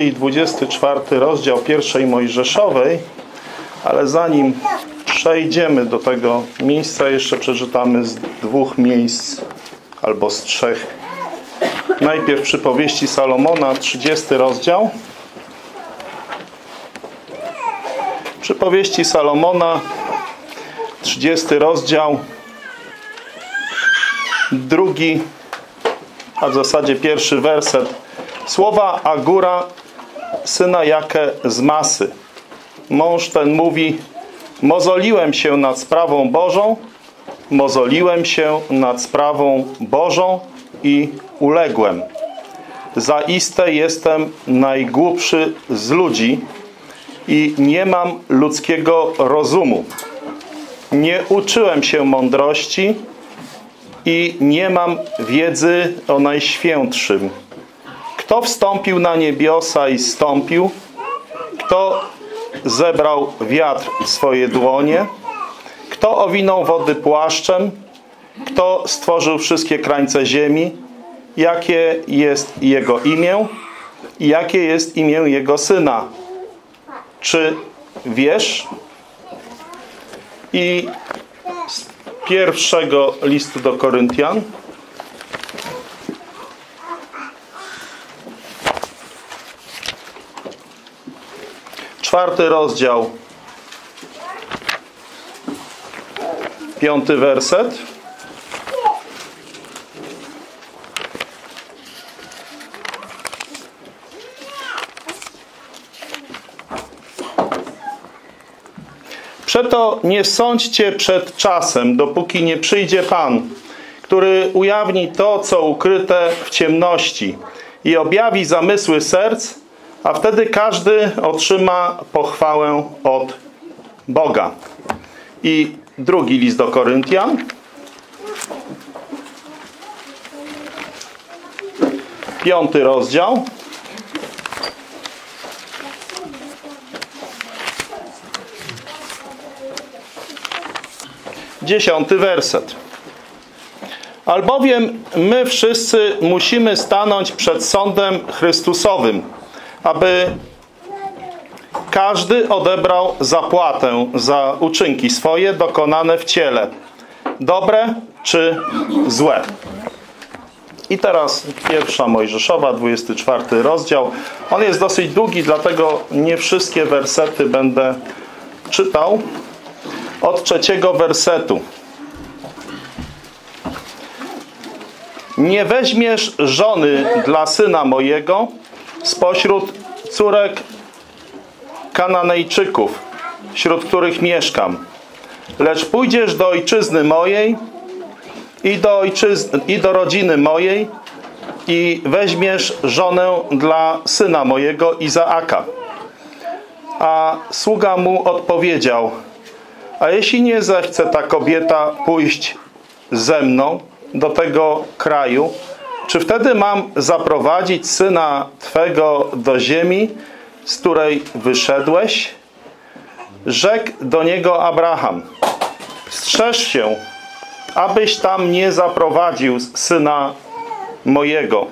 I 24 rozdział pierwszej Mojżeszowej, ale zanim przejdziemy do tego miejsca, jeszcze przeczytamy z 2 miejsc albo z 3. Najpierw Przypowieści Salomona, 30 rozdział. Przypowieści Salomona, 30 rozdział, 2, a w zasadzie 1 werset. Słowa Agura, syna Jakę z Masy. Mąż ten mówi: mozoliłem się nad sprawą Bożą, mozoliłem się nad sprawą Bożą i uległem. Zaiste jestem najgłupszy z ludzi i nie mam ludzkiego rozumu. Nie uczyłem się mądrości i nie mam wiedzy o Najświętszym. Kto wstąpił na niebiosa i zstąpił? Kto zebrał wiatr w swoje dłonie? Kto owinął wody płaszczem? Kto stworzył wszystkie krańce ziemi? Jakie jest Jego imię? I jakie jest imię Jego Syna? Czy wiesz? I z pierwszego listu do Koryntian, 4 rozdział, 5 werset. Przeto nie sądźcie przed czasem, dopóki nie przyjdzie Pan, który ujawni to, co ukryte w ciemności i objawi zamysły serc, a wtedy każdy otrzyma pochwałę od Boga. I 2 list do Koryntian, 5 rozdział, 10 werset. Albowiem my wszyscy musimy stanąć przed sądem Chrystusowym, aby każdy odebrał zapłatę za uczynki swoje dokonane w ciele, dobre czy złe. I teraz 1 Mojżeszowa, 24 rozdział. On jest dosyć długi, dlatego nie wszystkie wersety będę czytał. Od 3 wersetu. Nie weźmiesz żony dla syna mojego spośród córek Kananejczyków, wśród których mieszkam. Lecz pójdziesz do ojczyzny mojej i do rodziny mojej i weźmiesz żonę dla syna mojego Izaaka. A sługa mu odpowiedział: a jeśli nie zechce ta kobieta pójść ze mną do tego kraju, czy wtedy mam zaprowadzić syna Twego do ziemi, z której wyszedłeś? Rzekł do niego Abraham: strzeż się, abyś tam nie zaprowadził syna mojego.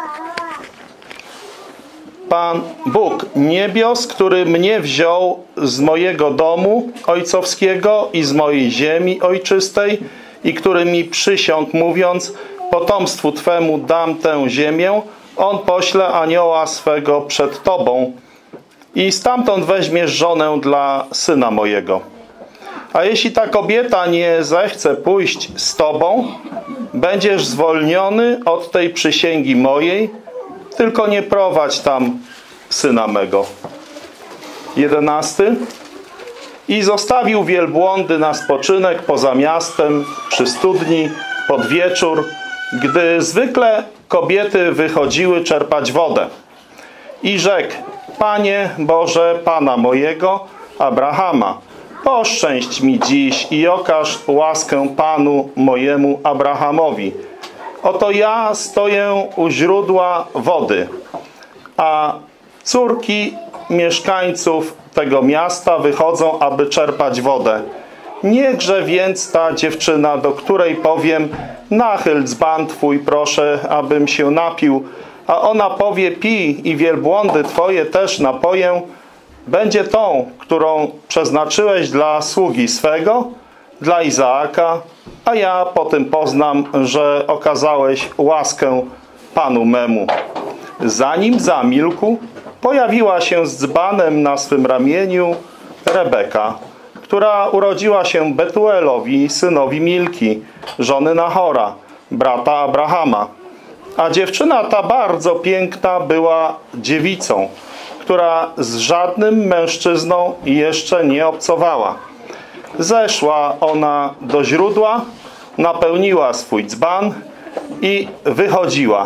Pan Bóg niebios, który mnie wziął z mojego domu ojcowskiego i z mojej ziemi ojczystej i który mi przysiągł, mówiąc: potomstwu Twemu dam tę ziemię, on pośle anioła swego przed Tobą i stamtąd weźmiesz żonę dla syna mojego. A jeśli ta kobieta nie zechce pójść z Tobą, będziesz zwolniony od tej przysięgi mojej, tylko nie prowadź tam syna mego. 11. I zostawił wielbłądy na spoczynek poza miastem, przy studni, pod wieczór, gdy zwykle kobiety wychodziły czerpać wodę. I rzekł: Panie Boże, Pana mojego, Abrahama, poszczęść mi dziś i okaż łaskę Panu mojemu Abrahamowi. Oto ja stoję u źródła wody, a córki mieszkańców tego miasta wychodzą, aby czerpać wodę. Niechże więc ta dziewczyna, do której powiem: nachyl dzban Twój, proszę, abym się napił, a ona powie: pij i wielbłądy twoje też napoję, będzie tą, którą przeznaczyłeś dla sługi swego, dla Izaaka, a ja po tym poznam, że okazałeś łaskę Panu memu. Zanim zamilkł, pojawiła się z dzbanem na swym ramieniu Rebeka, która urodziła się Betuelowi, synowi Milki, żony Nahora, brata Abrahama. A dziewczyna ta bardzo piękna była dziewicą, która z żadnym mężczyzną jeszcze nie obcowała. Zeszła ona do źródła, napełniła swój dzban i wychodziła.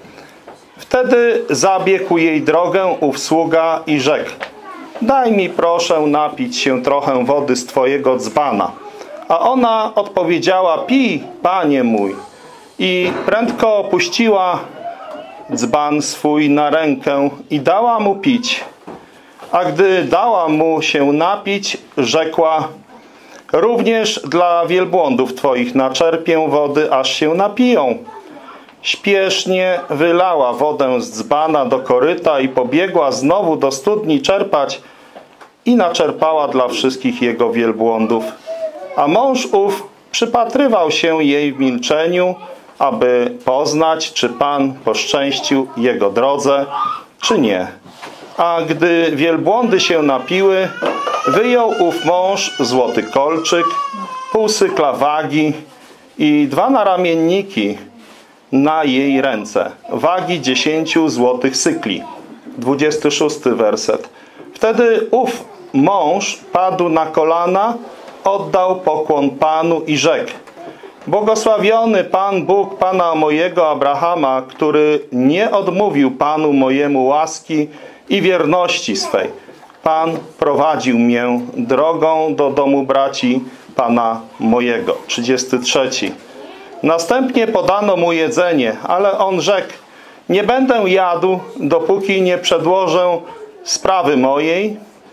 Wtedy zabiegł jej drogę ów sługa i rzekł: daj mi proszę napić się trochę wody z twojego dzbana. A ona odpowiedziała: pij, panie mój. I prędko opuściła dzban swój na rękę i dała mu pić. A gdy dała mu się napić, rzekła: również dla wielbłądów twoich naczerpię wody, aż się napiją. Śpiesznie wylała wodę z dzbana do koryta i pobiegła znowu do studni czerpać i naczerpała dla wszystkich jego wielbłądów. A mąż ów przypatrywał się jej w milczeniu, aby poznać, czy Pan poszczęścił jego drodze, czy nie. A gdy wielbłądy się napiły, wyjął ów mąż złoty kolczyk, pół sykla wagi i 2 naramienniki na jej ręce, wagi 10 złotych sykli. 26 werset. Wtedy ów mąż padł na kolana, oddał pokłon Panu i rzekł: błogosławiony Pan Bóg Pana mojego Abrahama, który nie odmówił Panu mojemu łaski i wierności swej. Pan prowadził mię drogą do domu braci Pana mojego. 33. Następnie podano mu jedzenie, ale on rzekł: nie będę jadł, dopóki nie przedłożę sprawy mojej.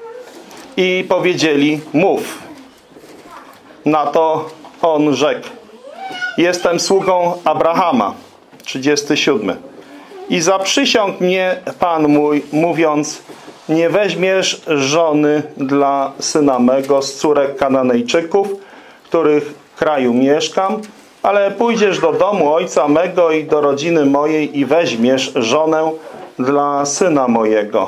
I powiedzieli: mów. Na to on rzekł: jestem sługą Abrahama. 37. I zaprzysiągł mnie Pan mój, mówiąc: nie weźmiesz żony dla syna mego z córek Kananejczyków, których kraju mieszkam, ale pójdziesz do domu ojca mego i do rodziny mojej i weźmiesz żonę dla syna mojego.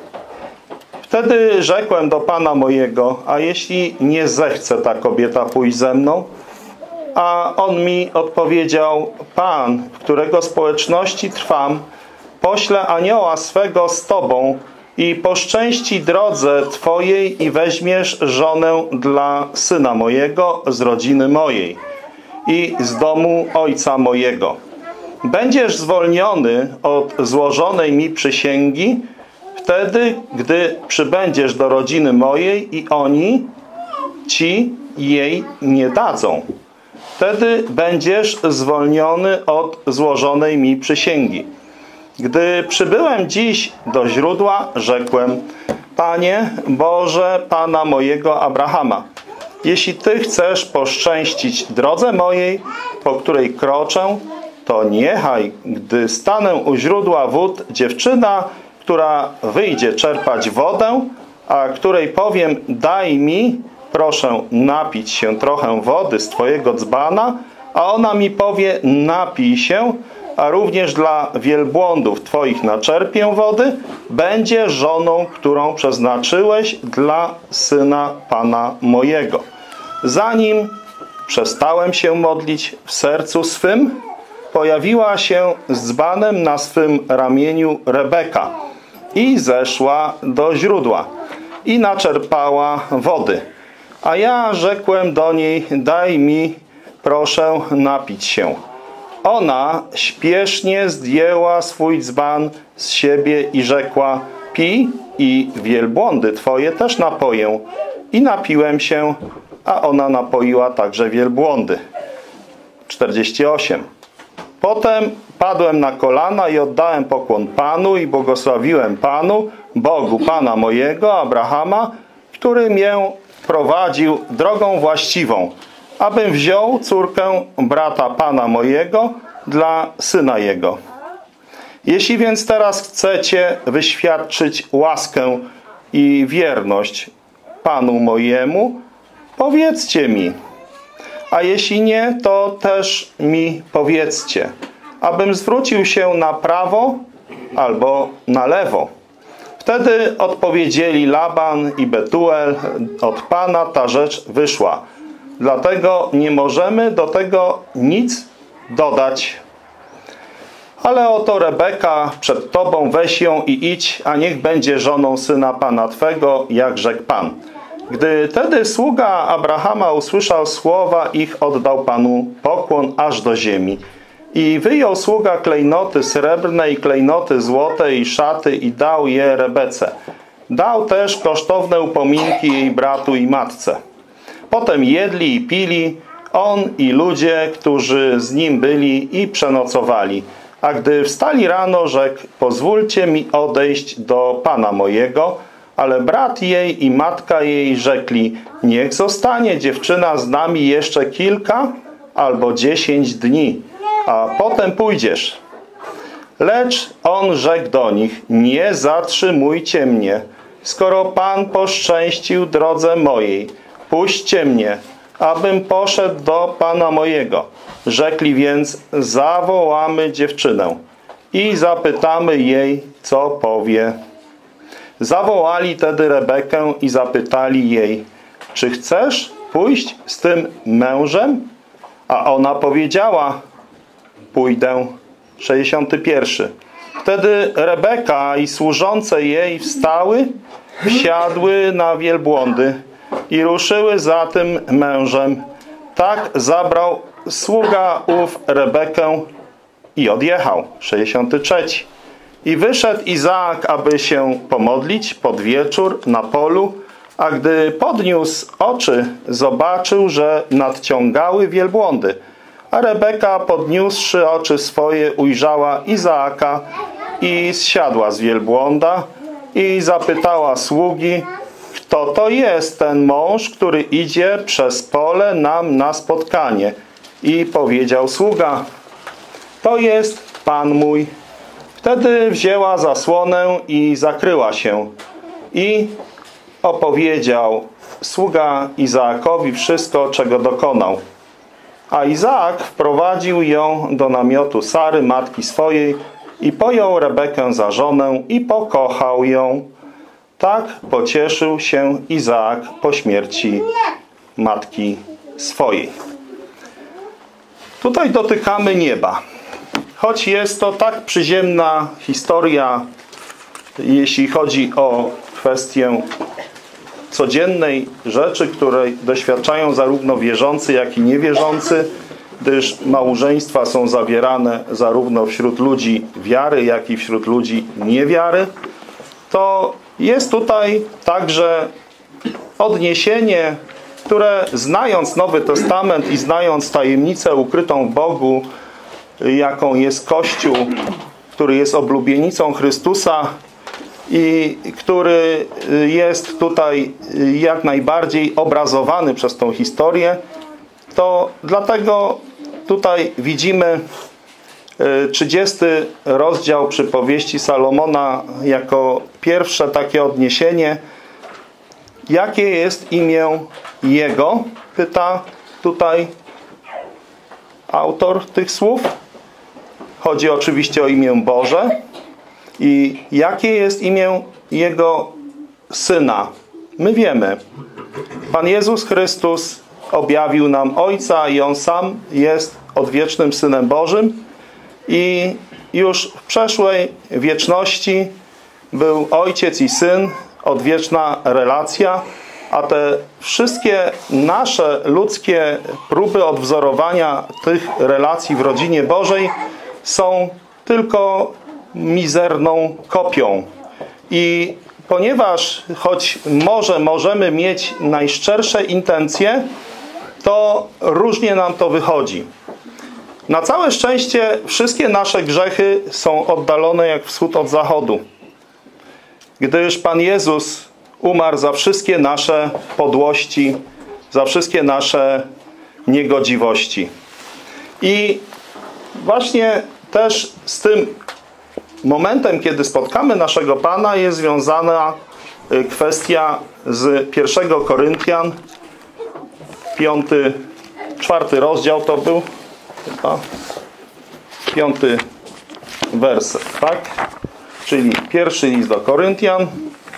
Wtedy rzekłem do Pana mojego: a jeśli nie zechce ta kobieta pójść ze mną? A on mi odpowiedział: Pan, w którego społeczności trwam, pośle anioła swego z tobą i poszczęści drodze twojej i weźmiesz żonę dla syna mojego z rodziny mojej i z domu ojca mojego. Będziesz zwolniony od złożonej mi przysięgi wtedy, gdy przybędziesz do rodziny mojej i oni ci jej nie dadzą. Wtedy będziesz zwolniony od złożonej mi przysięgi. Gdy przybyłem dziś do źródła, rzekłem: Panie Boże Pana mojego Abrahama, jeśli Ty chcesz poszczęścić drodze mojej, po której kroczę, to niechaj, gdy stanę u źródła wód, dziewczyna, która wyjdzie czerpać wodę, a której powiem: daj mi, proszę, napić się trochę wody z Twojego dzbana, a ona mi powie: napij się, a również dla wielbłądów Twoich naczerpię wody, będzie żoną, którą przeznaczyłeś dla syna Pana mojego. Zanim przestałem się modlić w sercu swym, pojawiła się z dzbanem na swym ramieniu Rebeka i zeszła do źródła i naczerpała wody. A ja rzekłem do niej: daj mi, proszę, napić się. Ona śpiesznie zdjęła swój dzban z siebie i rzekła: pij i wielbłądy Twoje też napoję. I napiłem się, a ona napoiła także wielbłądy. 48. Potem padłem na kolana i oddałem pokłon Panu i błogosławiłem Panu, Bogu Pana mojego, Abrahama, który mię prowadził drogą właściwą, abym wziął córkę brata Pana mojego dla syna jego. Jeśli więc teraz chcecie wyświadczyć łaskę i wierność Panu mojemu, powiedzcie mi. A jeśli nie, to też mi powiedzcie, abym zwrócił się na prawo albo na lewo. Wtedy odpowiedzieli Laban i Betuel: od Pana ta rzecz wyszła. Dlatego nie możemy do tego nic dodać. Ale oto Rebeka przed Tobą, weź ją i idź, a niech będzie żoną syna Pana Twego, jak rzekł Pan. Gdy tedy sługa Abrahama usłyszał słowa ich, oddał Panu pokłon aż do ziemi. I wyjął sługa klejnoty srebrne i klejnoty złote i szaty i dał je Rebece. Dał też kosztowne upominki jej bratu i matce. Potem jedli i pili, on i ludzie, którzy z nim byli, i przenocowali. A gdy wstali rano, rzekł: pozwólcie mi odejść do Pana mojego. Ale brat jej i matka jej rzekli: niech zostanie dziewczyna z nami jeszcze kilka albo 10 dni, a potem pójdziesz. Lecz on rzekł do nich: nie zatrzymujcie mnie, skoro Pan poszczęścił drodze mojej. Puśćcie mnie, abym poszedł do Pana mojego. Rzekli więc: zawołamy dziewczynę i zapytamy jej, co powie. Zawołali tedy Rebekę i zapytali jej: czy chcesz pójść z tym mężem? A ona powiedziała: pójdę. 61. Wtedy Rebeka i służące jej wstały, wsiadły na wielbłądy i ruszyły za tym mężem. Tak zabrał sługa ów Rebekę i odjechał. 63. I wyszedł Izaak, aby się pomodlić pod wieczór na polu, a gdy podniósł oczy, zobaczył, że nadciągały wielbłądy. A Rebeka, podniósłszy oczy swoje, ujrzała Izaaka i zsiadła z wielbłąda i zapytała sługi: kto to jest ten mąż, który idzie przez pole nam na spotkanie? I powiedział sługa: to jest Pan mój. Wtedy wzięła zasłonę i zakryła się. I opowiedział sługa Izaakowi wszystko, czego dokonał. A Izaak wprowadził ją do namiotu Sary, matki swojej, i pojął Rebekę za żonę i pokochał ją. Tak pocieszył się Izaak po śmierci matki swojej. Tutaj dotykamy nieba. Choć jest to tak przyziemna historia, jeśli chodzi o kwestię codziennej rzeczy, której doświadczają zarówno wierzący, jak i niewierzący, gdyż małżeństwa są zawierane zarówno wśród ludzi wiary, jak i wśród ludzi niewiary, to jest tutaj także odniesienie, które, znając Nowy Testament i znając tajemnicę ukrytą w Bogu, jaką jest Kościół, który jest oblubienicą Chrystusa i który jest tutaj jak najbardziej obrazowany przez tą historię, to dlatego tutaj widzimy 30 rozdział przypowieści Salomona jako pierwsze takie odniesienie. Jakie jest imię Jego? Pyta tutaj autor tych słów. Chodzi oczywiście o imię Boże. I jakie jest imię Jego Syna? My wiemy. Pan Jezus Chrystus objawił nam Ojca i On sam jest odwiecznym Synem Bożym. I już w przeszłej wieczności był Ojciec i Syn, odwieczna relacja, a te wszystkie nasze ludzkie próby odwzorowania tych relacji w rodzinie Bożej są tylko mizerną kopią. I ponieważ choć możemy mieć najszczersze intencje, to różnie nam to wychodzi. Na całe szczęście wszystkie nasze grzechy są oddalone jak wschód od zachodu. Gdyż Pan Jezus umarł za wszystkie nasze podłości, za wszystkie nasze niegodziwości. I właśnie też z tym momentem, kiedy spotkamy naszego Pana, jest związana kwestia z 1 Koryntian, 4 rozdział to był, chyba, 5 werset, tak? Czyli pierwszy list do Koryntian.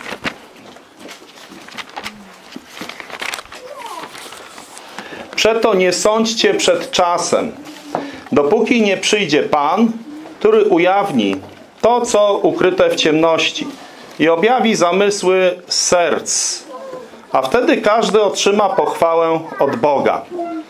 Przeto nie sądźcie przed czasem, dopóki nie przyjdzie Pan, który ujawni to, co ukryte w ciemności i objawi zamysły serc. A wtedy każdy otrzyma pochwałę od Boga.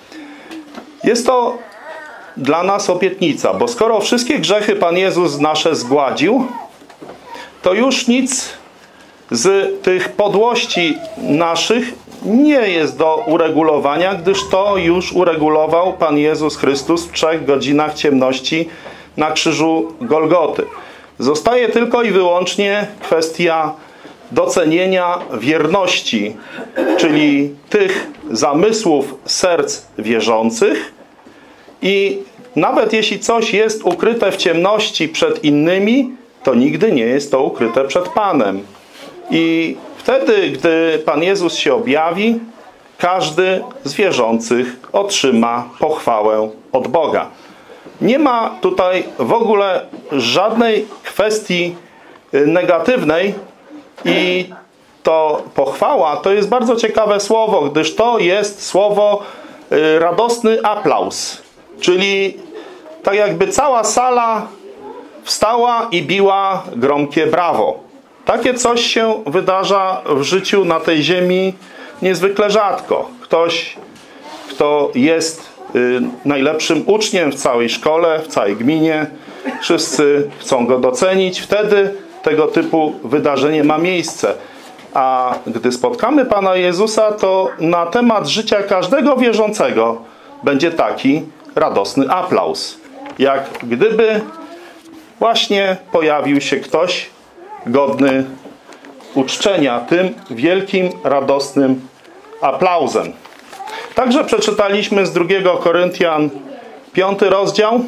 Jest to dla nas obietnica, bo skoro wszystkie grzechy Pan Jezus nasze zgładził, to już nic z tych podłości naszych nie jest do uregulowania, gdyż to już uregulował Pan Jezus Chrystus w 3 godzinach ciemności na krzyżu Golgoty. Zostaje tylko i wyłącznie kwestia docenienia wierności, czyli tych zamysłów serc wierzących, i nawet jeśli coś jest ukryte w ciemności przed innymi, to nigdy nie jest to ukryte przed Panem. I wtedy, gdy Pan Jezus się objawi, każdy z wierzących otrzyma pochwałę od Boga. Nie ma tutaj w ogóle żadnej kwestii negatywnej i to pochwała to jest bardzo ciekawe słowo, gdyż to jest słowo radosny aplauz. Czyli tak jakby cała sala wstała i biła gromkie brawo. Takie coś się wydarza w życiu na tej ziemi niezwykle rzadko. Ktoś, kto jest najlepszym uczniem w całej szkole, w całej gminie, wszyscy chcą go docenić. Wtedy tego typu wydarzenie ma miejsce. A gdy spotkamy Pana Jezusa, to na temat życia każdego wierzącego będzie taki radosny aplauz. Jak gdyby właśnie pojawił się ktoś godny uczczenia tym wielkim, radosnym aplauzem. Także przeczytaliśmy z 2 Koryntian 5 rozdział,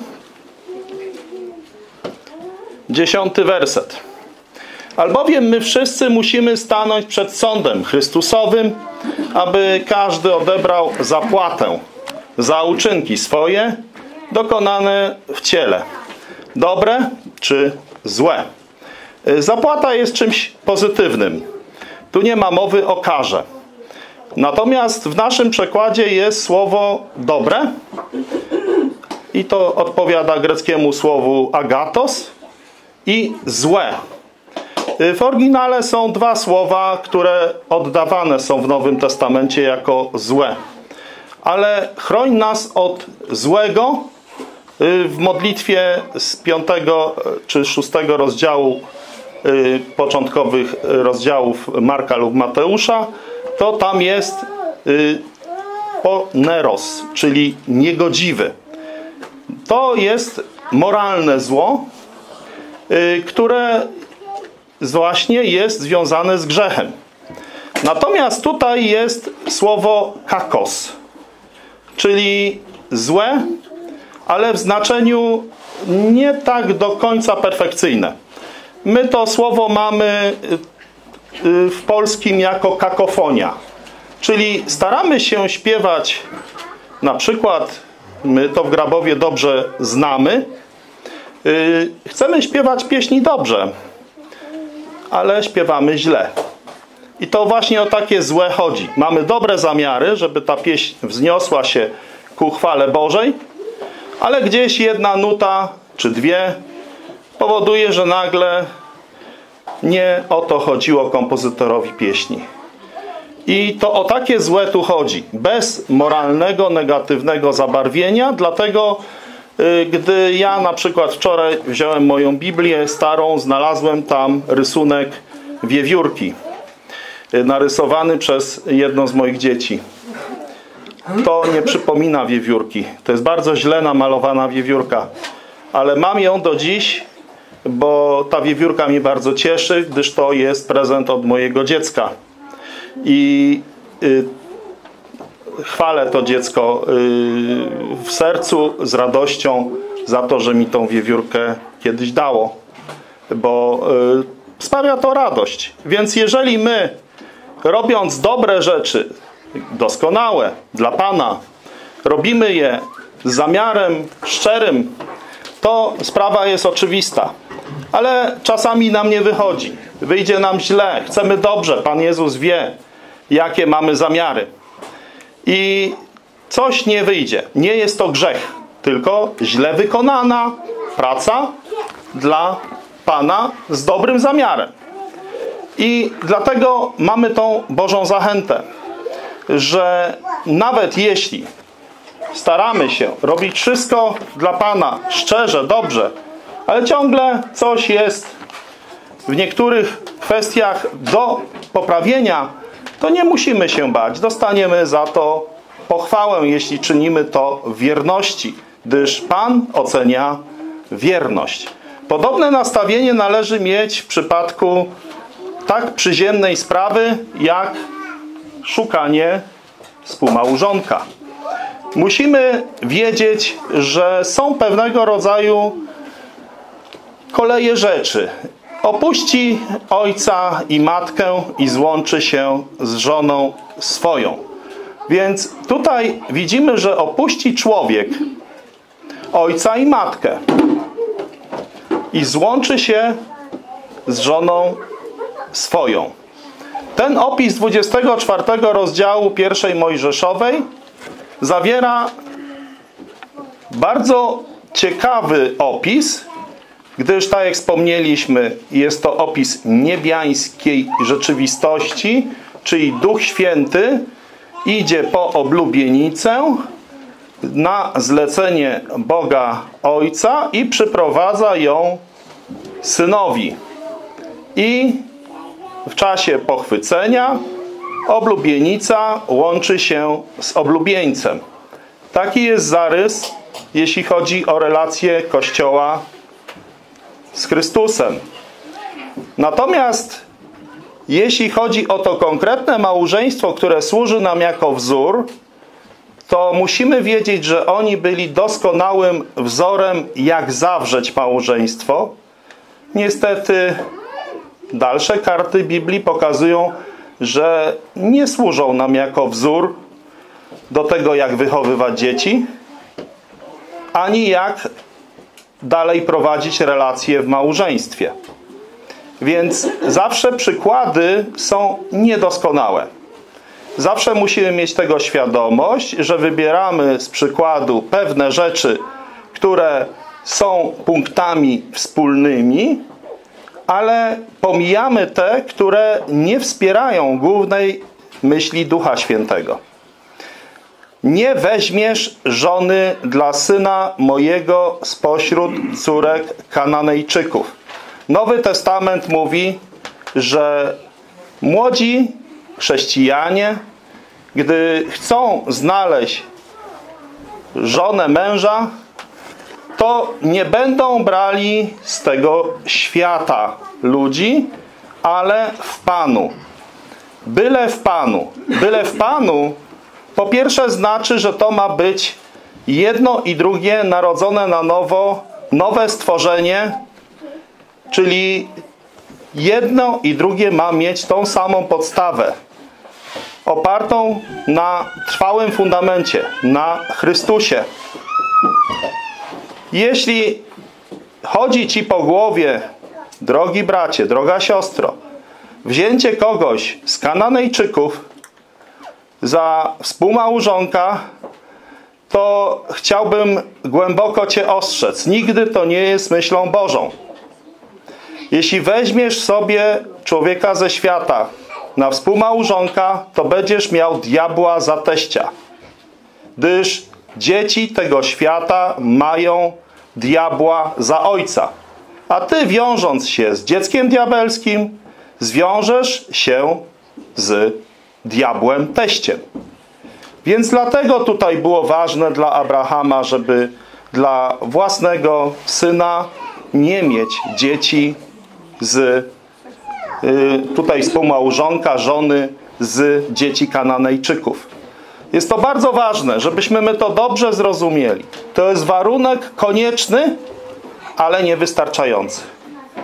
10 werset. Albowiem my wszyscy musimy stanąć przed sądem Chrystusowym, aby każdy odebrał zapłatę za uczynki swoje dokonane w ciele, dobre czy złe. Zapłata jest czymś pozytywnym. Tu nie ma mowy o karze. Natomiast w naszym przekładzie jest słowo dobre i to odpowiada greckiemu słowu agatos i złe. W oryginale są 2 słowa, które oddawane są w Nowym Testamencie jako złe. Ale chroń nas od złego. W modlitwie z 5 czy 6 rozdziału początkowych rozdziałów Marka lub Mateusza, to tam jest poneros, czyli niegodziwy. To jest moralne zło, które właśnie jest związane z grzechem. Natomiast tutaj jest słowo kakos, czyli złe, ale w znaczeniu nie tak do końca perfekcyjne. My to słowo mamy w polskim jako kakofonia. Czyli staramy się śpiewać, na przykład, my to w Grabowie dobrze znamy, chcemy śpiewać pieśni dobrze, ale śpiewamy źle. I to właśnie o takie złe chodzi. Mamy dobre zamiary, żeby ta pieśń wzniosła się ku chwale Bożej, ale gdzieś jedna nuta czy 2 powoduje, że nagle nie o to chodziło kompozytorowi pieśni. I to o takie złe tu chodzi. Bez moralnego, negatywnego zabarwienia. Dlatego, gdy ja na przykład wczoraj wziąłem moją Biblię starą, znalazłem tam rysunek wiewiórki. Narysowany przez jedno z moich dzieci. To nie przypomina wiewiórki. To jest bardzo źle namalowana wiewiórka. Ale mam ją do dziś, bo ta wiewiórka mnie bardzo cieszy, gdyż to jest prezent od mojego dziecka. I chwalę to dziecko w sercu z radością za to, że mi tą wiewiórkę kiedyś dało. bo sprawia to radość. Więc jeżeli my, robiąc dobre rzeczy, doskonałe dla Pana, robimy je z zamiarem szczerym, to sprawa jest oczywista. Ale czasami nam nie wychodzi. Wyjdzie nam źle. Chcemy dobrze. Pan Jezus wie, jakie mamy zamiary. I coś nie wyjdzie. Nie jest to grzech, tylko źle wykonana praca dla Pana z dobrym zamiarem. I dlatego mamy tą Bożą zachętę, że nawet jeśli staramy się robić wszystko dla Pana szczerze, dobrze, ale ciągle coś jest w niektórych kwestiach do poprawienia, to nie musimy się bać. Dostaniemy za to pochwałę, jeśli czynimy to w wierności, gdyż Pan ocenia wierność. Podobne nastawienie należy mieć w przypadku tak przyziemnej sprawy, jak szukanie współmałżonka. Musimy wiedzieć, że są pewnego rodzaju koleje rzeczy. Opuści ojca i matkę i złączy się z żoną swoją. Więc tutaj widzimy, że opuści człowiek ojca i matkę i złączy się z żoną swoją. Ten opis 24 rozdziału 1 Mojżeszowej zawiera bardzo ciekawy opis, gdyż, tak jak wspomnieliśmy, jest to opis niebiańskiej rzeczywistości, czyli Duch Święty idzie po oblubienicę na zlecenie Boga Ojca i przyprowadza ją synowi. I w czasie pochwycenia oblubienica łączy się z oblubieńcem. Taki jest zarys, jeśli chodzi o relację Kościoła z Chrystusem. Natomiast jeśli chodzi o to konkretne małżeństwo, które służy nam jako wzór, to musimy wiedzieć, że oni byli doskonałym wzorem, jak zawrzeć małżeństwo. Niestety dalsze karty Biblii pokazują, że nie służą nam jako wzór do tego, jak wychowywać dzieci, ani jak dalej prowadzić relacje w małżeństwie. Więc zawsze przykłady są niedoskonałe. Zawsze musimy mieć tego świadomość, że wybieramy z przykładu pewne rzeczy, które są punktami wspólnymi, ale pomijamy te, które nie wspierają głównej myśli Ducha Świętego. Nie weźmiesz żony dla syna mojego spośród córek Kananejczyków. Nowy Testament mówi, że młodzi chrześcijanie, gdy chcą znaleźć żonę męża, to nie będą brali z tego świata ludzi, ale w Panu. Byle w Panu. Byle w Panu po pierwsze znaczy, że to ma być jedno i drugie narodzone na nowo, nowe stworzenie, czyli jedno i drugie ma mieć tą samą podstawę, opartą na trwałym fundamencie, na Chrystusie. Jeśli chodzi ci po głowie, drogi bracie, droga siostro, wzięcie kogoś z Kananejczyków za współmałżonka, to chciałbym głęboko cię ostrzec. Nigdy to nie jest myślą Bożą. Jeśli weźmiesz sobie człowieka ze świata na współmałżonka, to będziesz miał diabła za teścia. Gdyż dzieci tego świata mają diabła za ojca. A ty, wiążąc się z dzieckiem diabelskim, zwiążesz się z diabłem teściem. Więc dlatego tutaj było ważne dla Abrahama, żeby dla własnego syna nie mieć dzieci z tutaj współmałżonka, żony z dzieci Kananejczyków. Jest to bardzo ważne, żebyśmy my to dobrze zrozumieli. To jest warunek konieczny, ale niewystarczający.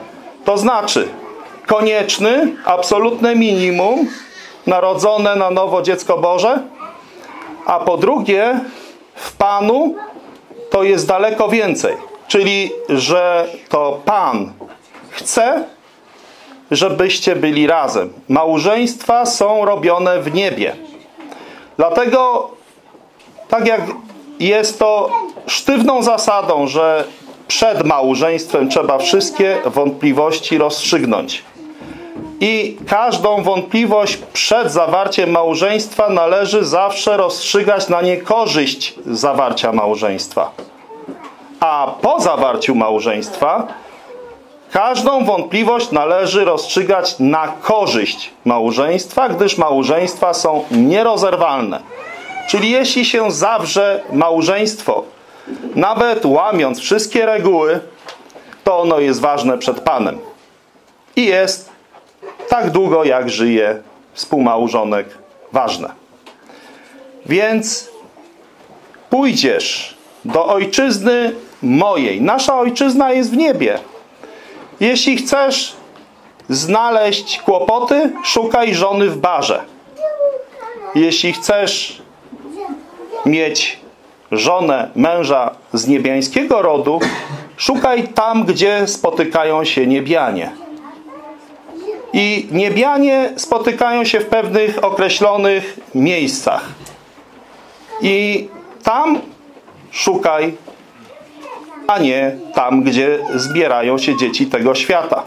To znaczy konieczny, absolutne minimum, narodzone na nowo dziecko Boże, a po drugie w Panu to jest daleko więcej. Czyli, że to Pan chce, żebyście byli razem. Małżeństwa są robione w niebie. Dlatego, tak jak jest to sztywną zasadą, że przed małżeństwem trzeba wszystkie wątpliwości rozstrzygnąć. I każdą wątpliwość przed zawarciem małżeństwa należy zawsze rozstrzygać na niekorzyść zawarcia małżeństwa. A po zawarciu małżeństwa każdą wątpliwość należy rozstrzygać na korzyść małżeństwa, gdyż małżeństwa są nierozerwalne. Czyli jeśli się zawrze małżeństwo, nawet łamiąc wszystkie reguły, to ono jest ważne przed Panem. I jest tak długo, jak żyje współmałżonek, ważne. Więc pójdziesz do ojczyzny mojej. Nasza ojczyzna jest w niebie. Jeśli chcesz znaleźć kłopoty, szukaj żony w barze. Jeśli chcesz mieć żonę, męża z niebiańskiego rodu, szukaj tam, gdzie spotykają się niebianie. I niebianie spotykają się w pewnych określonych miejscach. I tam szukaj, a nie tam, gdzie zbierają się dzieci tego świata.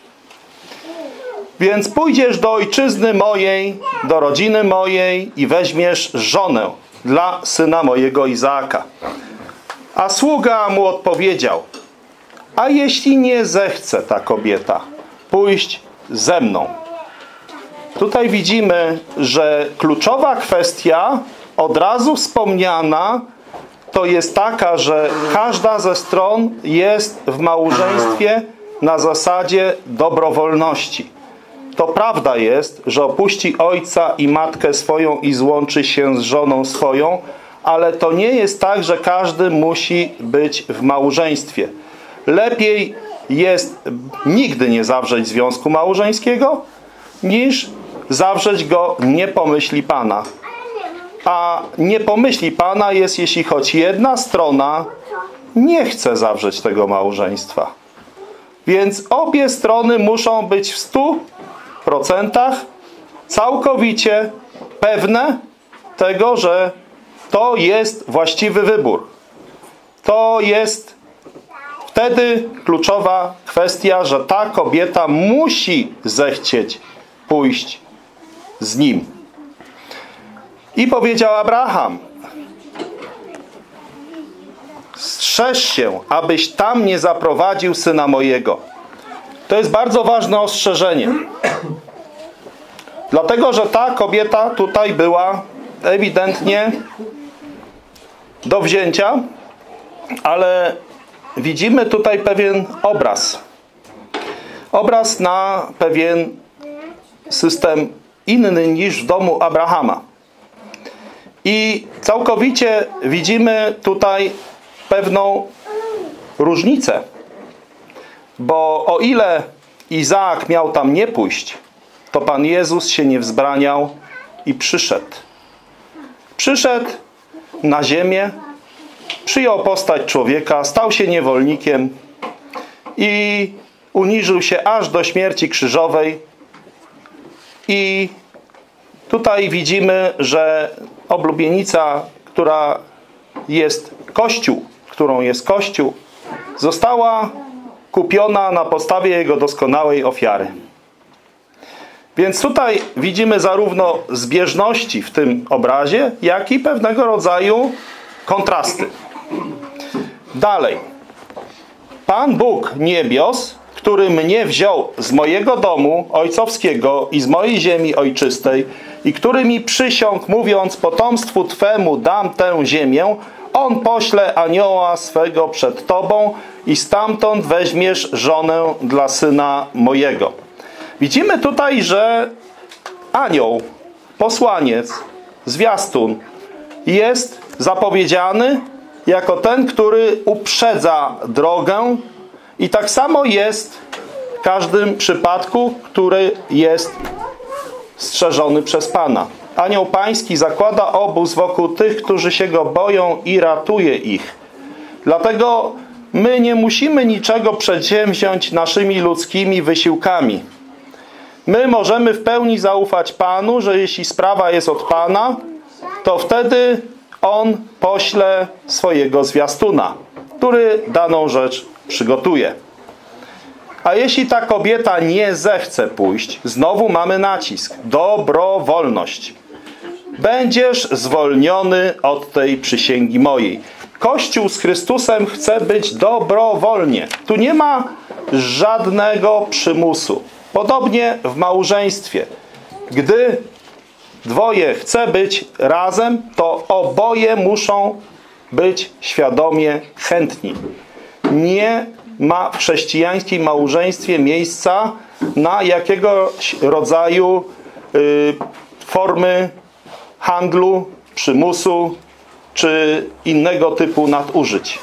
Więc pójdziesz do ojczyzny mojej, do rodziny mojej i weźmiesz żonę dla syna mojego Izaaka. A sługa mu odpowiedział: a jeśli nie zechce ta kobieta pójść ze mną? Tutaj widzimy, że kluczowa kwestia od razu wspomniana to jest taka, że każda ze stron jest w małżeństwie na zasadzie dobrowolności. To prawda jest, że opuści ojca i matkę swoją i złączy się z żoną swoją, ale to nie jest tak, że każdy musi być w małżeństwie. Lepiej jest nigdy nie zawrzeć związku małżeńskiego, niż zawrzeć go nie pomyśli Pana. A nie pomyśli Pana jest, jeśli choć jedna strona nie chce zawrzeć tego małżeństwa. Więc obie strony muszą być w 100% całkowicie pewne tego, że to jest właściwy wybór. To jest wtedy kluczowa kwestia, że ta kobieta musi zechcieć pójść z nim. I powiedział Abraham: strzeż się, abyś tam nie zaprowadził syna mojego. To jest bardzo ważne ostrzeżenie. Dlatego, że ta kobieta tutaj była ewidentnie do wzięcia, ale widzimy tutaj pewien obraz. Obraz na pewien system inny niż w domu Abrahama. I całkowicie widzimy tutaj pewną różnicę. Bo o ile Izaak miał tam nie pójść, to Pan Jezus się nie wzbraniał i przyszedł. Przyszedł na ziemię, przyjął postać człowieka, stał się niewolnikiem i uniżył się aż do śmierci krzyżowej. I tutaj widzimy, że oblubienica, która jest Kościół, którą jest Kościół, została kupiona na podstawie Jego doskonałej ofiary. Więc tutaj widzimy zarówno zbieżności w tym obrazie, jak i pewnego rodzaju kontrasty. Dalej. Pan Bóg niebios, który mnie wziął z mojego domu ojcowskiego i z mojej ziemi ojczystej i który mi przysiągł, mówiąc: potomstwu Twemu dam tę ziemię, On pośle anioła swego przed Tobą i stamtąd weźmiesz żonę dla syna mojego. Widzimy tutaj, że anioł, posłaniec, zwiastun jest zapowiedziany jako ten, który uprzedza drogę, i tak samo jest każdym przypadku, który jest strzeżony przez Pana. Anioł Pański zakłada obóz wokół tych, którzy się Go boją i ratuje ich. Dlatego my nie musimy niczego przedsięwziąć naszymi ludzkimi wysiłkami. My możemy w pełni zaufać Panu, że jeśli sprawa jest od Pana, to wtedy On pośle swojego zwiastuna, który daną rzecz przygotuje. A jeśli ta kobieta nie zechce pójść, znowu mamy nacisk. Dobrowolność. Będziesz zwolniony od tej przysięgi mojej. Kościół z Chrystusem chce być dobrowolnie. Tu nie ma żadnego przymusu. Podobnie w małżeństwie. Gdy dwoje chce być razem, to oboje muszą być świadomie chętni. Nie ma w chrześcijańskim małżeństwie miejsca na jakiegoś rodzaju formy handlu, przymusu czy innego typu nadużyć.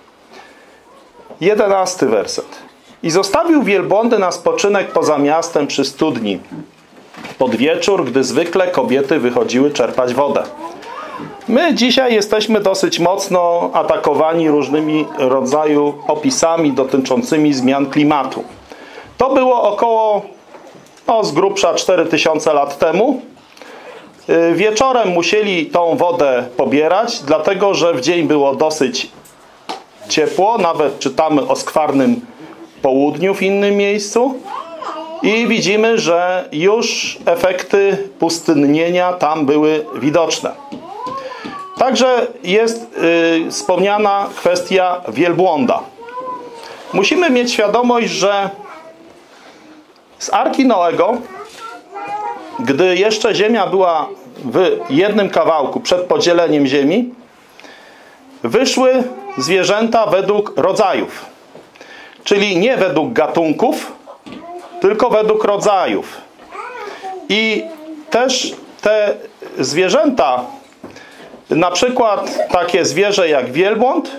11 werset. I zostawił wielbłądy na spoczynek poza miastem przy studni pod wieczór, gdy zwykle kobiety wychodziły czerpać wodę. My dzisiaj jesteśmy dosyć mocno atakowani różnymi rodzaju opisami dotyczącymi zmian klimatu. To było około z grubsza 4000 lat temu. Wieczorem musieli tą wodę pobierać, dlatego że w dzień było dosyć ciepło. Nawet czytamy o skwarnym południu w innym miejscu. I widzimy, że już efekty pustynnienia tam były widoczne. Także jest wspomniana kwestia wielbłąda. Musimy mieć świadomość, że z Arki Noego, gdy jeszcze ziemia była w jednym kawałku przed podzieleniem ziemi, wyszły zwierzęta według rodzajów. Czyli nie według gatunków, tylko według rodzajów. I też te zwierzęta, na przykład takie zwierzę jak wielbłąd,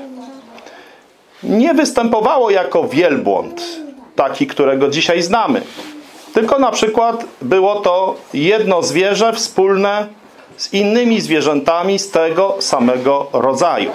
nie występowało jako wielbłąd, taki, którego dzisiaj znamy. Tylko na przykład było to jedno zwierzę wspólne z innymi zwierzętami z tego samego rodzaju.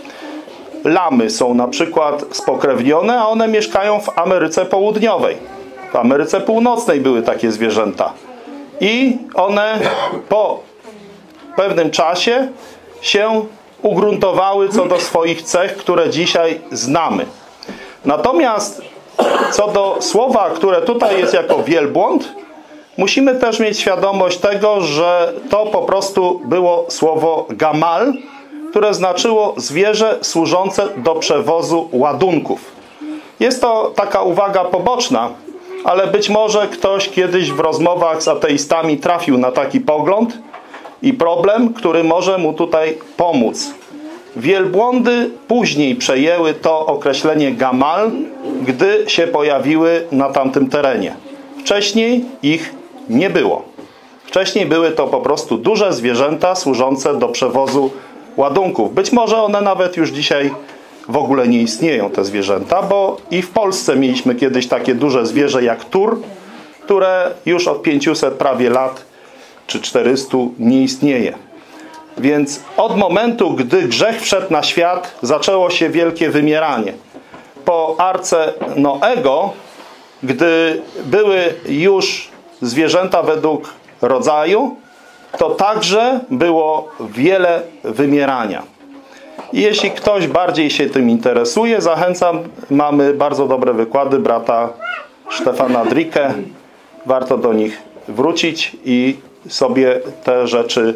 Lamy są na przykład spokrewnione, a one mieszkają w Ameryce Południowej. W Ameryce Północnej były takie zwierzęta. I one po pewnym czasie się ugruntowały co do swoich cech, które dzisiaj znamy. Natomiast co do słowa, które tutaj jest jako wielbłąd, musimy też mieć świadomość tego, że to po prostu było słowo gamal, które znaczyło zwierzę służące do przewozu ładunków. Jest to taka uwaga poboczna, ale być może ktoś kiedyś w rozmowach z ateistami trafił na taki pogląd i problem, który może mu tutaj pomóc. Wielbłądy później przejęły to określenie gamal, gdy się pojawiły na tamtym terenie. Wcześniej ich nie było. Wcześniej były to po prostu duże zwierzęta służące do przewozu ładunków. Być może one nawet już dzisiaj w ogóle nie istnieją, te zwierzęta, bo i w Polsce mieliśmy kiedyś takie duże zwierzę jak tur, które już od 500 prawie lat czy 400 nie istnieje. Więc od momentu, gdy grzech wszedł na świat, zaczęło się wielkie wymieranie. Po Arce Noego, gdy były już zwierzęta według rodzaju, to także było wiele wymierania. I jeśli ktoś bardziej się tym interesuje, zachęcam, mamy bardzo dobre wykłady brata Stefana Dricke. Warto do nich wrócić i sobie te rzeczy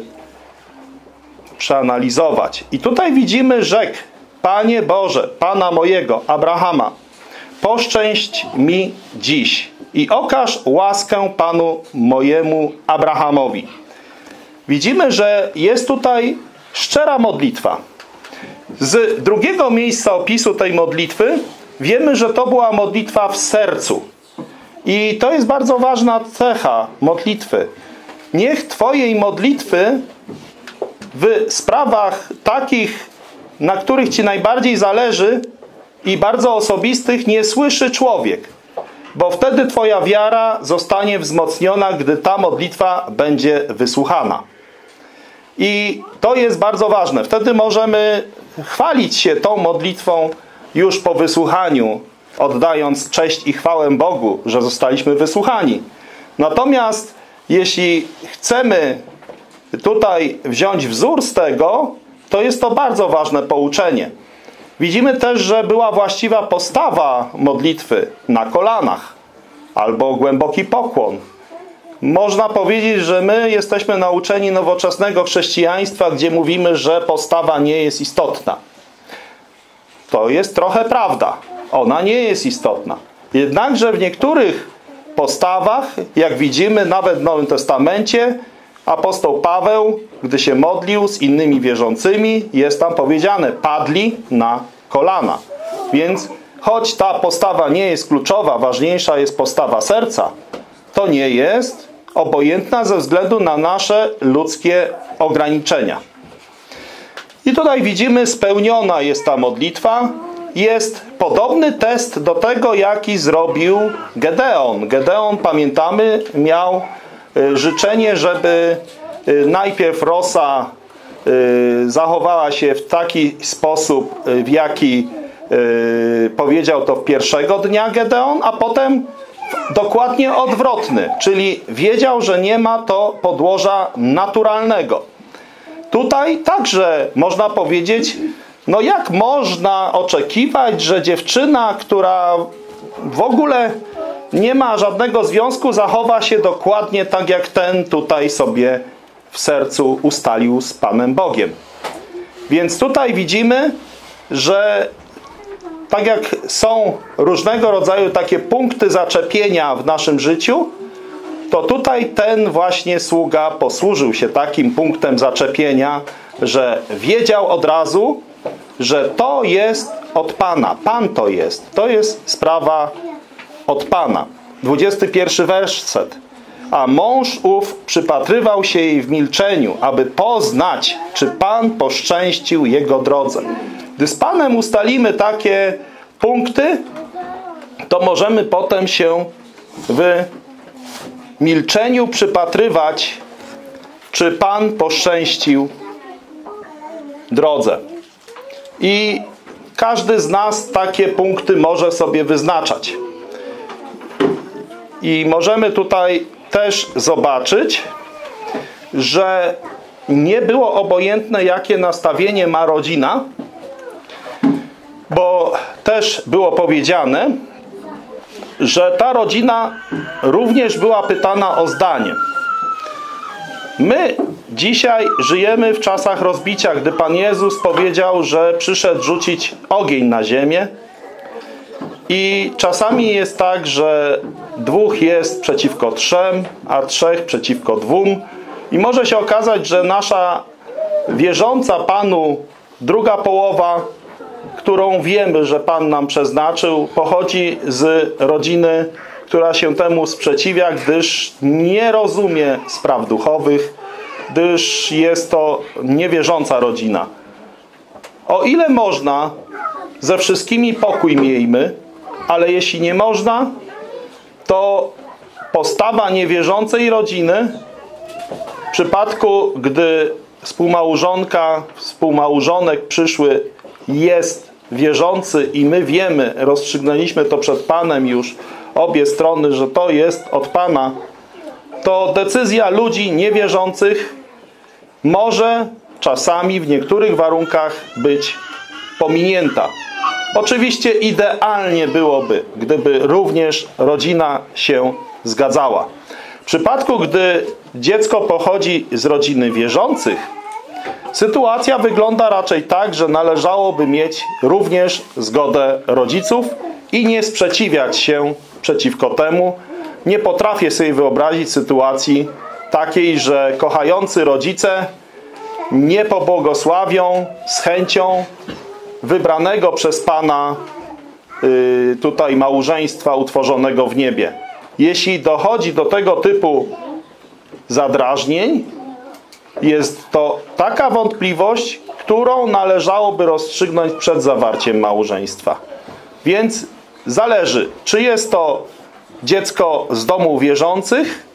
przeanalizować. I tutaj widzimy, rzekł: Panie Boże, Pana mojego, Abrahama, poszczęść mi dziś i okaż łaskę Panu mojemu Abrahamowi. Widzimy, że jest tutaj szczera modlitwa. Z drugiego miejsca opisu tej modlitwy wiemy, że to była modlitwa w sercu. I to jest bardzo ważna cecha modlitwy. Niech Twojej modlitwy w sprawach takich, na których Ci najbardziej zależy i bardzo osobistych, nie słyszy człowiek. bo wtedy twoja wiara zostanie wzmocniona, gdy ta modlitwa będzie wysłuchana. I to jest bardzo ważne. Wtedy możemy chwalić się tą modlitwą już po wysłuchaniu, oddając cześć i chwałę Bogu, że zostaliśmy wysłuchani. Natomiast jeśli chcemy tutaj wziąć wzór z tego, to jest to bardzo ważne pouczenie. Widzimy też, że była właściwa postawa modlitwy na kolanach albo głęboki pokłon. Można powiedzieć, że my jesteśmy nauczeni nowoczesnego chrześcijaństwa, gdzie mówimy, że postawa nie jest istotna. To jest trochę prawda. Ona nie jest istotna. Jednakże w niektórych postawach, jak widzimy nawet w Nowym Testamencie, apostoł Paweł, gdy się modlił z innymi wierzącymi, jest tam powiedziane, padli na kolana. Więc choć ta postawa nie jest kluczowa, ważniejsza jest postawa serca, to nie jest obojętna ze względu na nasze ludzkie ograniczenia. I tutaj widzimy, spełniona jest ta modlitwa. Jest podobny test do tego, jaki zrobił Gedeon. Gedeon, pamiętamy, miał życzenie, żeby najpierw rosa zachowała się w taki sposób, w jaki powiedział to pierwszego dnia Gedeon, a potem dokładnie odwrotny, czyli wiedział, że nie ma to podłoża naturalnego. Tutaj także można powiedzieć, no jak można oczekiwać, że dziewczyna, która w ogóle nie ma żadnego związku, zachowa się dokładnie tak, jak ten tutaj sobie w sercu ustalił z Panem Bogiem. Więc tutaj widzimy, że tak jak są różnego rodzaju takie punkty zaczepienia w naszym życiu, to tutaj ten właśnie sługa posłużył się takim punktem zaczepienia, że wiedział od razu, że to jest od Pana. Pan to jest. To jest sprawa od Pana. 21 werset. A mąż ów przypatrywał się jej w milczeniu, aby poznać, czy Pan poszczęścił jego drodze. Gdy z Panem ustalimy takie punkty, to możemy potem się w milczeniu przypatrywać, czy Pan poszczęścił drodze. I każdy z nas takie punkty może sobie wyznaczać. I możemy tutaj też zobaczyć, że nie było obojętne, jakie nastawienie ma rodzina, bo też było powiedziane, że ta rodzina również była pytana o zdanie. My dzisiaj żyjemy w czasach rozbicia, gdy Pan Jezus powiedział, że przyszedł rzucić ogień na ziemię. I czasami jest tak, że 2 jest przeciwko 3, a 3 przeciwko 2. I może się okazać, że nasza wierząca Panu druga połowa, którą wiemy, że Pan nam przeznaczył, pochodzi z rodziny, która się temu sprzeciwia, gdyż nie rozumie spraw duchowych, gdyż jest to niewierząca rodzina. O ile można, ze wszystkimi pokój miejmy, ale jeśli nie można, to postawa niewierzącej rodziny w przypadku, gdy współmałżonek przyszły jest wierzący i my wiemy, rozstrzygnęliśmy to przed Panem już obie strony, że to jest od Pana, to decyzja ludzi niewierzących może czasami w niektórych warunkach być pominięta. Oczywiście idealnie byłoby, gdyby również rodzina się zgadzała. W przypadku, gdy dziecko pochodzi z rodziny wierzących, sytuacja wygląda raczej tak, że należałoby mieć również zgodę rodziców i nie sprzeciwiać się przeciwko temu. Nie potrafię sobie wyobrazić sytuacji takiej, że kochający rodzice nie pobłogosławią z chęcią wybranego przez Pana tutaj małżeństwa utworzonego w niebie. Jeśli dochodzi do tego typu zadrażnień, jest to taka wątpliwość, którą należałoby rozstrzygnąć przed zawarciem małżeństwa. Więc zależy, czy jest to dziecko z domu wierzących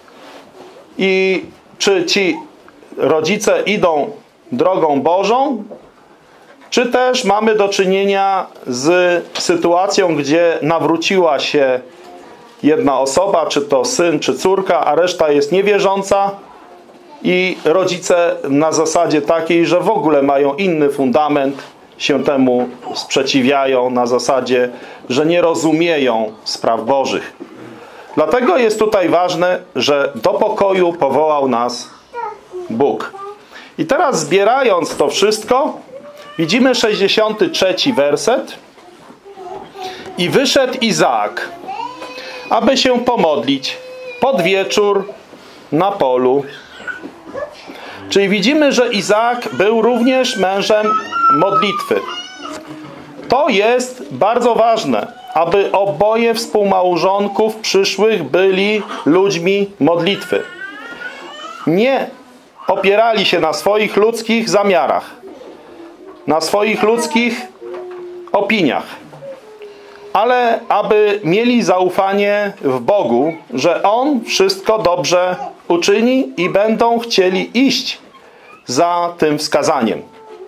i czy ci rodzice idą drogą Bożą, czy też mamy do czynienia z sytuacją, gdzie nawróciła się jedna osoba, czy to syn, czy córka, a reszta jest niewierząca i rodzice na zasadzie takiej, że w ogóle mają inny fundament, się temu sprzeciwiają na zasadzie, że nie rozumieją spraw Bożych. Dlatego jest tutaj ważne, że do pokoju powołał nas Bóg. I teraz zbierając to wszystko, widzimy 63 werset. I wyszedł Izaak, aby się pomodlić pod wieczór na polu. Czyli widzimy, że Izaak był również mężem modlitwy. To jest bardzo ważne, aby oboje współmałżonków przyszłych byli ludźmi modlitwy. Nie opierali się na swoich ludzkich zamiarach, na swoich ludzkich opiniach, ale aby mieli zaufanie w Bogu, że On wszystko dobrze uczyni i będą chcieli iść za tym wskazaniem.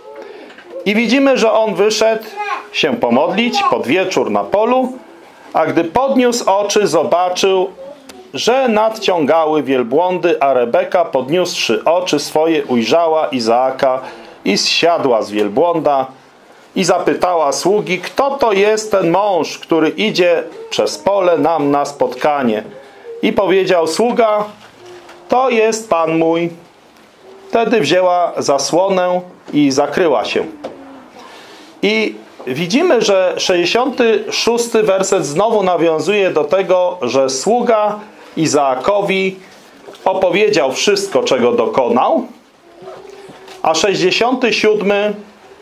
I widzimy, że on wyszedł się pomodlić pod wieczór na polu, a gdy podniósł oczy, zobaczył, że nadciągały wielbłądy, a Rebeka, podniósłszy oczy swoje, ujrzała Izaaka i zsiadła z wielbłąda i zapytała sługi, kto to jest ten mąż, który idzie przez pole nam na spotkanie. I powiedział sługa, to jest Pan mój. Wtedy wzięła zasłonę i zakryła się. I widzimy, że 66 werset znowu nawiązuje do tego, że sługa Izaakowi opowiedział wszystko, czego dokonał, a 67,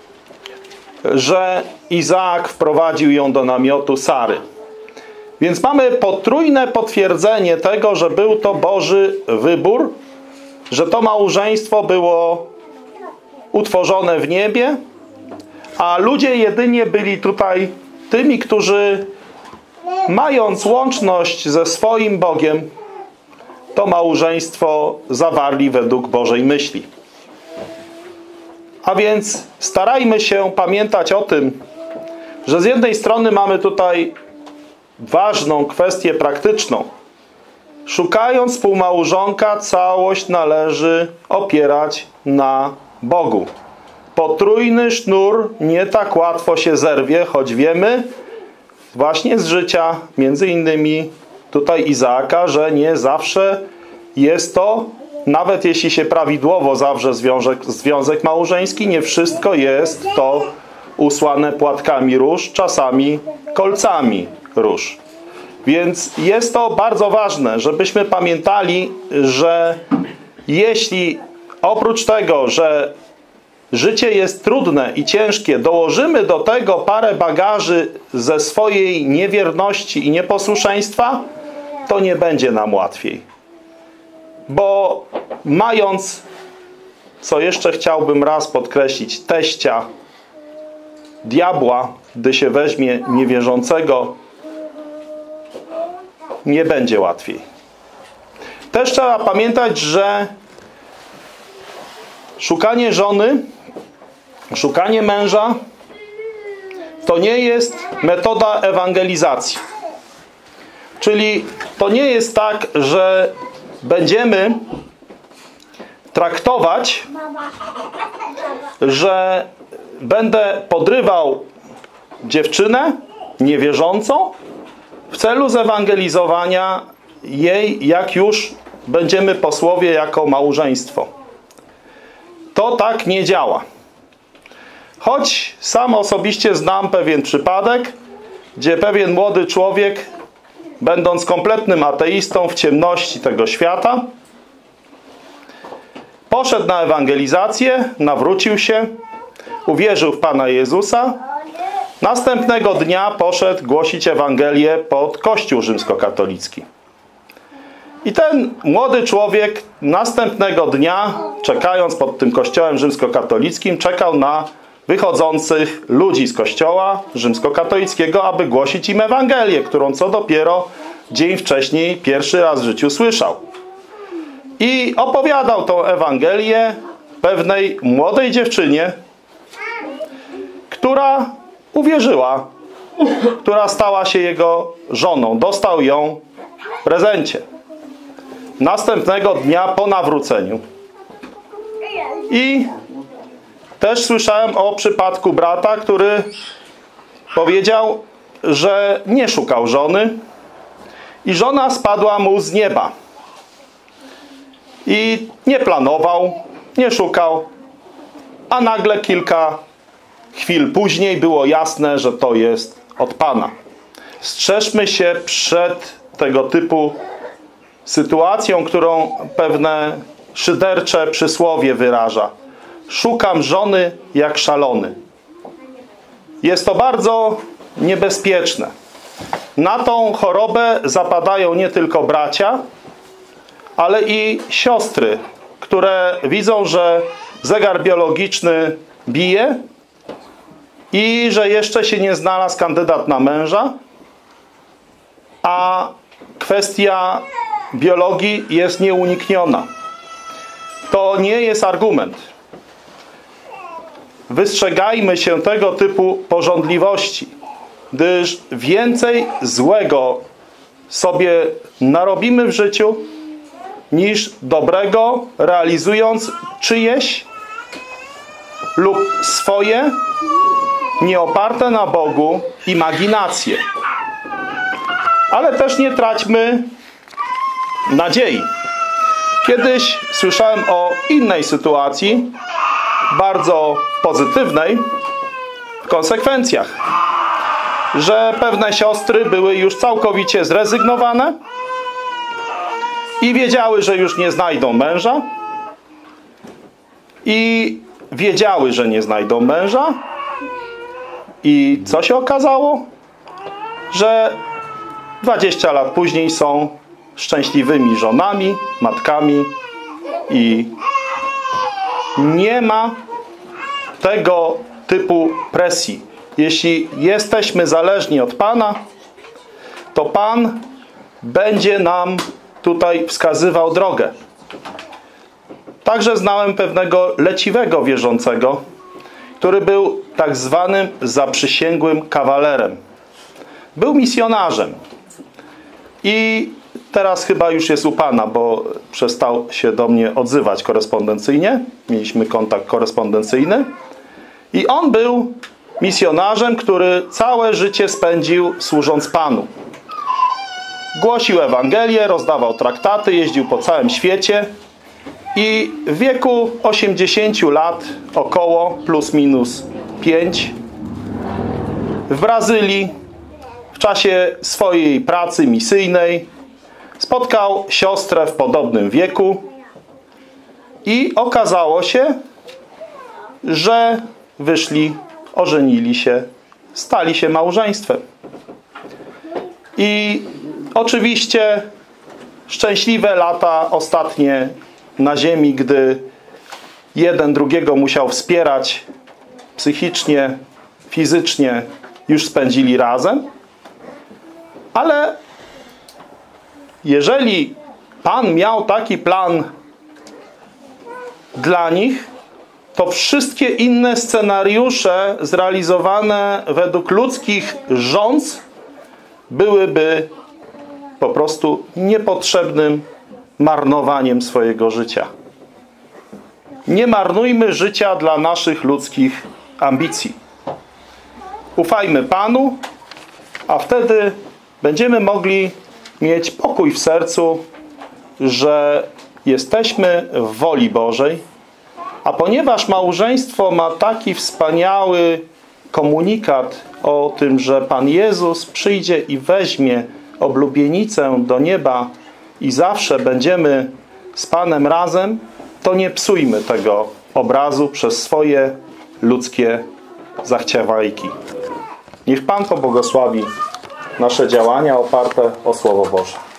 że Izaak wprowadził ją do namiotu Sary. Więc mamy potrójne potwierdzenie tego, że był to Boży wybór, że to małżeństwo było utworzone w niebie, a ludzie jedynie byli tutaj tymi, którzy mając łączność ze swoim Bogiem, to małżeństwo zawarli według Bożej myśli. A więc starajmy się pamiętać o tym, że z jednej strony mamy tutaj ważną kwestię praktyczną. Szukając współmałżonka, całość należy opierać na Bogu. Potrójny sznur nie tak łatwo się zerwie, choć wiemy właśnie z życia, między innymi tutaj Izaaka, że nie zawsze jest to, nawet jeśli się prawidłowo zawrze związek małżeński, nie wszystko jest to usłane płatkami róż, czasami kolcami róż. Więc jest to bardzo ważne, żebyśmy pamiętali, że jeśli oprócz tego, że życie jest trudne i ciężkie, dołożymy do tego parę bagaży ze swojej niewierności i nieposłuszeństwa, to nie będzie nam łatwiej. Bo mając, co jeszcze chciałbym raz podkreślić, teścia diabła, gdy się weźmie niewierzącego, nie będzie łatwiej. Też trzeba pamiętać, że szukanie żony, szukanie męża to nie jest metoda ewangelizacji. Czyli to nie jest tak, że będziemy traktować, że będę podrywał dziewczynę niewierzącą w celu zewangelizowania jej, jak już będziemy posłowie jako małżeństwo. To tak nie działa. Choć sam osobiście znam pewien przypadek, gdzie pewien młody człowiek, będąc kompletnym ateistą w ciemności tego świata, poszedł na ewangelizację, nawrócił się, uwierzył w Pana Jezusa. Następnego dnia poszedł głosić Ewangelię pod Kościół rzymskokatolicki. I ten młody człowiek następnego dnia, czekając pod tym kościołem rzymskokatolickim, czekał na wychodzących ludzi z kościoła rzymskokatolickiego, aby głosić im Ewangelię, którą co dopiero dzień wcześniej pierwszy raz w życiu słyszał. I opowiadał tą Ewangelię pewnej młodej dziewczynie, która uwierzyła, która stała się jego żoną. Dostał ją w prezencie. Następnego dnia po nawróceniu. I też słyszałem o przypadku brata, który powiedział, że nie szukał żony i żona spadła mu z nieba. I nie planował, nie szukał, a nagle kilka chwil później było jasne, że to jest od Pana. Strzeżmy się przed tego typu sytuacją, którą pewne szydercze przysłowie wyraża. Szukam żony jak szalony. Jest to bardzo niebezpieczne. Na tą chorobę zapadają nie tylko bracia, ale i siostry, które widzą, że zegar biologiczny bije i że jeszcze się nie znalazł kandydat na męża, a kwestia biologii jest nieunikniona. To nie jest argument. Wystrzegajmy się tego typu pożądliwości, gdyż więcej złego sobie narobimy w życiu, niż dobrego, realizując czyjeś lub swoje, nieoparte na Bogu imaginacje. Ale też nie traćmy nadziei. Kiedyś słyszałem o innej sytuacji, bardzo pozytywnej w konsekwencjach, że pewne siostry były już całkowicie zrezygnowane i wiedziały, że już nie znajdą męża i wiedziały, że nie znajdą męża i co się okazało? Że 20 lat później są szczęśliwymi żonami, matkami i nie ma tego typu presji. Jeśli jesteśmy zależni od Pana, to Pan będzie nam tutaj wskazywał drogę. Także znałem pewnego leciwego wierzącego, który był tak zwanym zaprzysięgłym kawalerem. Był misjonarzem. I teraz chyba już jest u Pana, bo przestał się do mnie odzywać korespondencyjnie. Mieliśmy kontakt korespondencyjny. I on był misjonarzem, który całe życie spędził służąc Panu. Głosił Ewangelię, rozdawał traktaty, jeździł po całym świecie i w wieku 80 lat, około plus minus 5, w Brazylii w czasie swojej pracy misyjnej spotkał siostrę w podobnym wieku i okazało się, że wyszli, ożenili się, stali się małżeństwem. I oczywiście szczęśliwe lata ostatnie na ziemi, gdy jeden drugiego musiał wspierać psychicznie, fizycznie, już spędzili razem. Ale jeżeli Pan miał taki plan dla nich, to wszystkie inne scenariusze zrealizowane według ludzkich rządz byłyby po prostu niepotrzebnym marnowaniem swojego życia. Nie marnujmy życia dla naszych ludzkich ambicji. Ufajmy Panu, a wtedy będziemy mogli mieć pokój w sercu, że jesteśmy w woli Bożej, a ponieważ małżeństwo ma taki wspaniały komunikat o tym, że Pan Jezus przyjdzie i weźmie oblubienicę do nieba i zawsze będziemy z Panem razem, to nie psujmy tego obrazu przez swoje ludzkie zachciewajki. Niech Pan pobłogosławi nasze działania oparte o Słowo Boże.